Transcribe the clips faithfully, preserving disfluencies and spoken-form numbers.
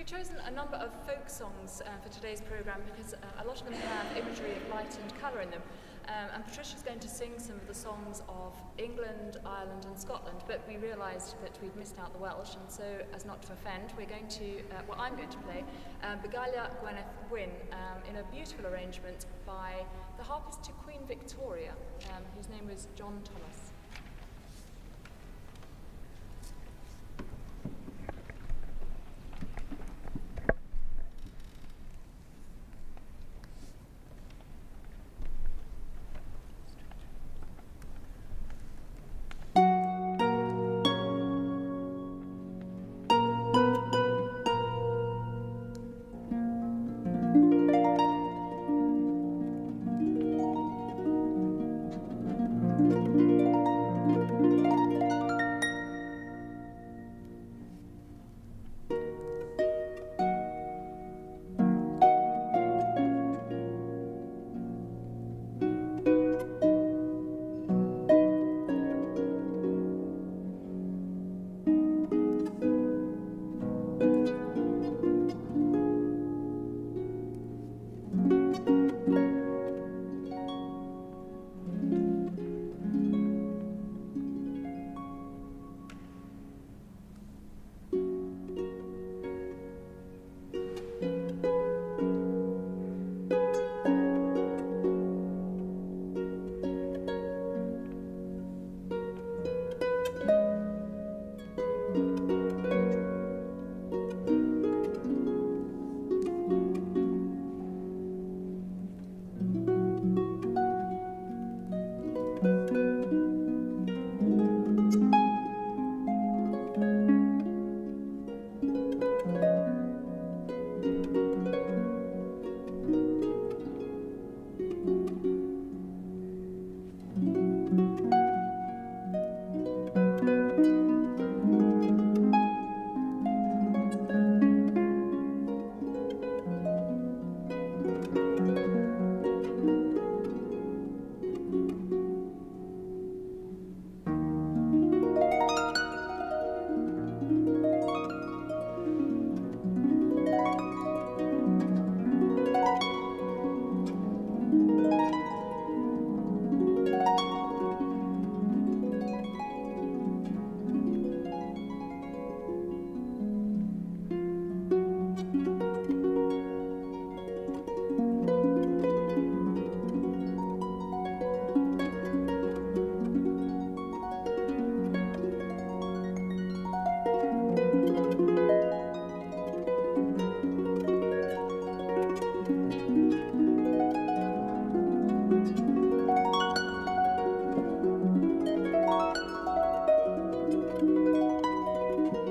We've chosen a number of folk songs uh, for today's programme because uh, a lot of them have imagery of light and colour in them. Um, and Patricia's going to sing some of the songs of England, Ireland and Scotland, but we realised that we'd missed out the Welsh, and so, as not to offend, we're going to, uh, well, I'm going to play um, Begalia Gwyneth Wyn um, in a beautiful arrangement by the harpist to Queen Victoria, um, whose name was John Thomas.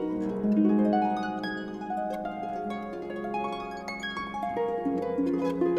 Thank you.